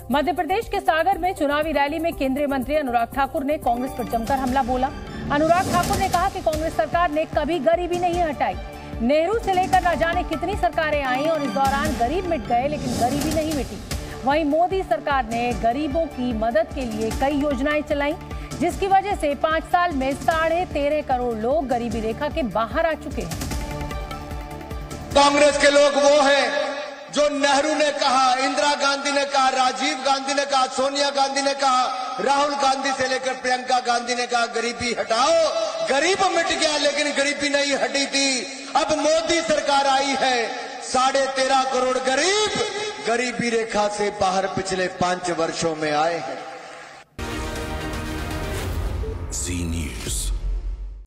मध्य प्रदेश के सागर में चुनावी रैली में केंद्रीय मंत्री अनुराग ठाकुर ने कांग्रेस पर जमकर हमला बोला। अनुराग ठाकुर ने कहा कि कांग्रेस सरकार ने कभी गरीबी नहीं हटाई। नेहरू से लेकर न जाने कितनी सरकारें आई और इस दौरान गरीब मिट गए, लेकिन गरीबी नहीं मिटी। वहीं मोदी सरकार ने गरीबों की मदद के लिए कई योजनाएं चलाई, जिसकी वजह से 5 साल में 13.5 करोड़ लोग गरीबी रेखा के बाहर आ चुके हैं। कांग्रेस के लोग वो हैं जो नेहरू ने कहा, इंदिरा गांधी ने कहा, राजीव गांधी ने कहा, सोनिया गांधी ने कहा, राहुल गांधी से लेकर प्रियंका गांधी ने कहा गरीबी हटाओ। गरीब मिट गया, लेकिन गरीबी नहीं हटी थी। अब मोदी सरकार आई है, 13.5 करोड़ गरीब गरीबी रेखा से बाहर पिछले 5 वर्षों में आए हैं।